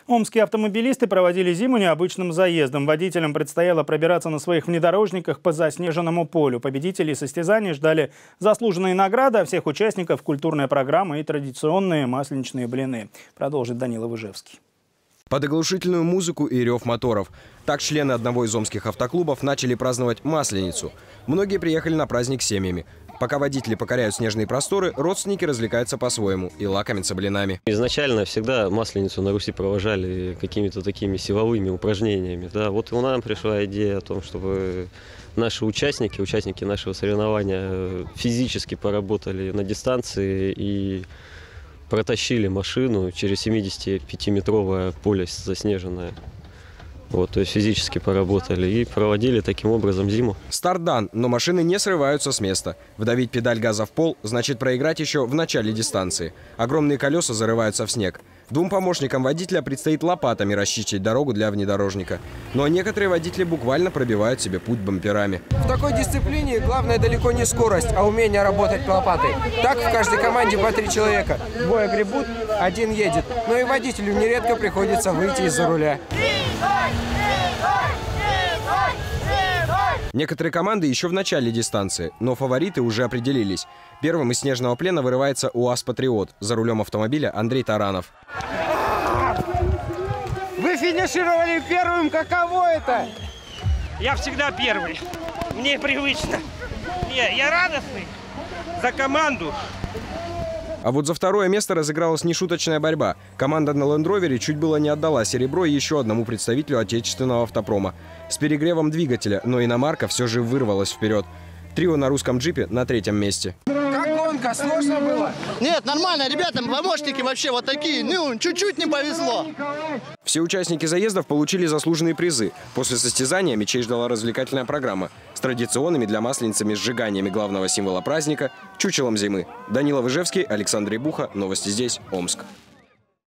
Омские автомобилисты проводили зиму необычным заездом. Водителям предстояло пробираться на своих внедорожниках по заснеженному полю. Победителей состязаний ждали заслуженные награды, а всех участников – культурная программа и традиционные масленичные блины. Продолжит Данила Выжевский. Под оглушительную музыку и рев моторов. Так члены одного из омских автоклубов начали праздновать Масленицу. Многие приехали на праздник с семьями. Пока водители покоряют снежные просторы, родственники развлекаются по-своему и лакомятся блинами. Изначально всегда Масленицу на Руси провожали какими-то такими силовыми упражнениями. Да, вот и у нас пришла идея о том, чтобы наши участники нашего соревнования физически поработали на дистанции и протащили машину через 75-метровое поле заснеженное. Вот, то есть физически поработали и проводили таким образом зиму. Старт дан, но машины не срываются с места. Вдавить педаль газа в пол значит проиграть еще в начале дистанции. Огромные колеса зарываются в снег. Двум помощникам водителя предстоит лопатами расчистить дорогу для внедорожника. Но некоторые водители буквально пробивают себе путь бамперами. В такой дисциплине главное далеко не скорость, а умение работать лопатой. Так в каждой команде по 3 человека. Двое гребут, один едет. Но и водителю нередко приходится выйти из-за руля. Некоторые команды еще в начале дистанции, но фавориты уже определились. Первым из снежного плена вырывается УАЗ «Патриот». За рулем автомобиля Андрей Таранов. Вы финишировали первым, каково это? Я всегда первый, мне привычно. Я радостный за команду. А вот за второе место разыгралась нешуточная борьба. Команда на лендровере чуть было не отдала серебро еще одному представителю отечественного автопрома. С перегревом двигателя, но иномарка все же вырвалась вперед. Трио на русском джипе на 3-м месте. Как гонка? Сложно было? Нет, нормально, ребята, помощники вообще вот такие. Ну, чуть-чуть не повезло. Все участники заездов получили заслуженные призы. После состязания мечей ждала развлекательная программа с традиционными для масленицами сжиганиями главного символа праздника – чучелом зимы. Данила Выжевский, Александр Рябуха. Новости здесь, Омск.